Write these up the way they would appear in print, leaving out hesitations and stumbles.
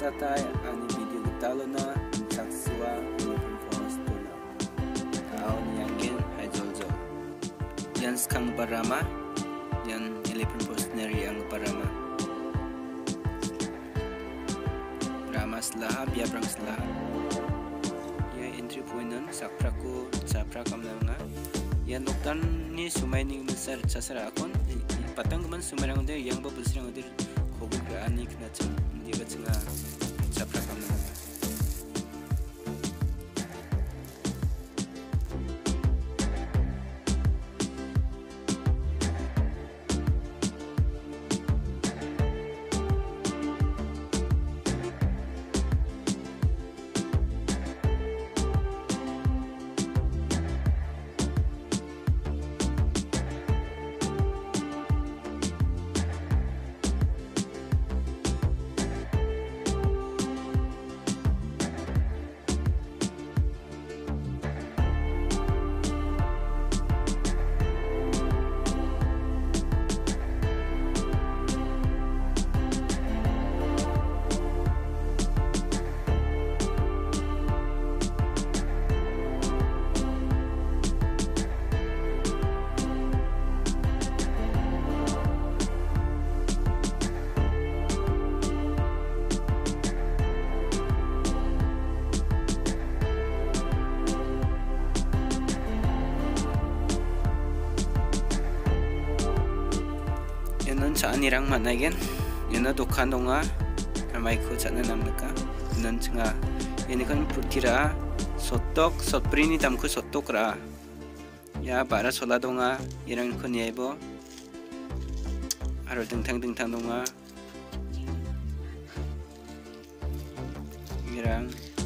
tatai ani video talo na saksua Elephant Forest tuna kaon yang gen hajoljo yan skang barama yan Elephant Forest neri ang barama rama selaha biabrang selaha ya entry point nan sapraku sapra kamlanga yan doktan ni sumaining besar sasara akon patang keman sumarang de yang babusrang de kogu ani kena ceng dia bacenga sapra kamlanga Saan irang managen yana dokan donga ramai ko chana namnaka nan chenga ini kan kira sotok sotprini tamku sotok ra ya bara sola donga irang ko niaibo aro dengtang donga irang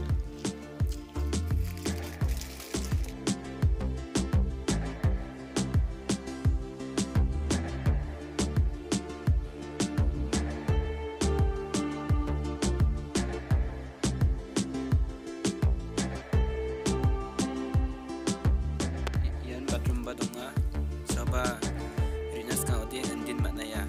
Rinas kau dia endin mana ya?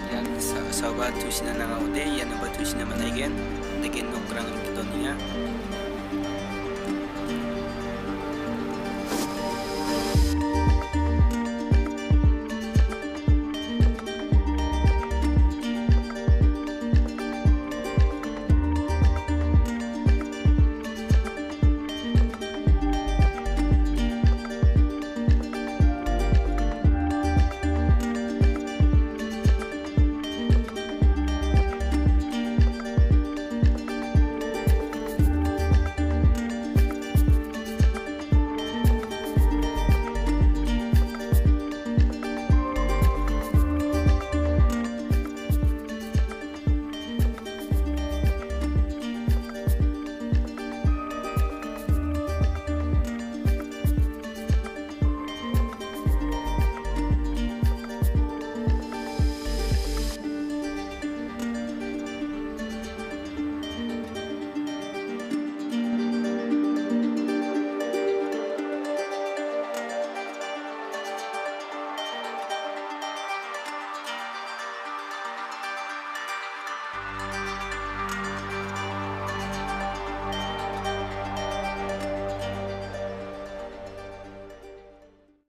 Sahabat tuh sih nang aude, ya nambah tuh sih nama lagi, lagi nongkrong gitu nih ya.